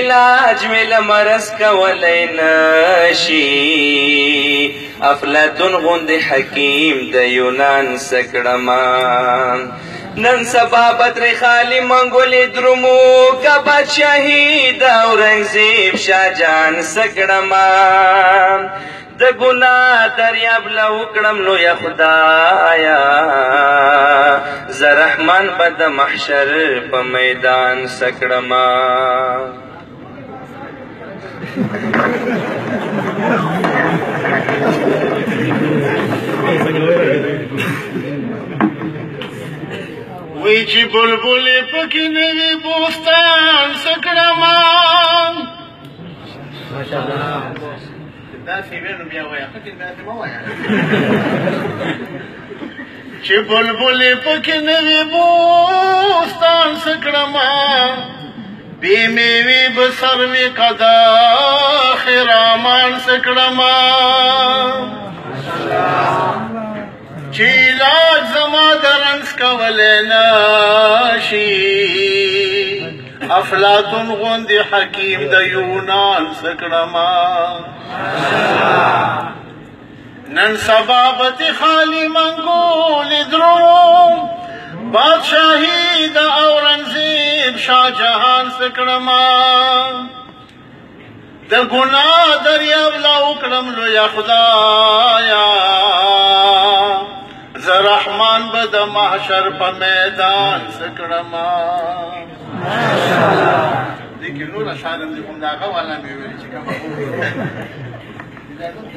علاج مې له مرض کولی نشي افلاطون غوندې حکیم د یونان څه کړمه نن سبا بدر خالی منګولې درومو که بادشاهي د اورنګزیب شاهجان څه کړمه د ګناه دریاب له وکړم لویه خدایه زه رحمان به د محشر په میدان څه کړمه وی چې بلبلې پکې نه وي بوستان څه کړمه چې بلبلې پکې نه وي بوستان څه کړمه بې مېوې به سر وي که د خرامان څه کړمه چې علاج زما د رنځ کولی نشي افلاطون غوندې حکیم د یونان څه کړمه نن سبا به خالی منګولې دروم بادشاهي د اورنګزیب شاهجهان څه کړمه د ګناه دریاب لا وکړم لویه خدایه زه رحمان به د محشر په میدان څه کړمه دې کې نور اشعار هم دي خو همدغه والا مې ویلي چې کومه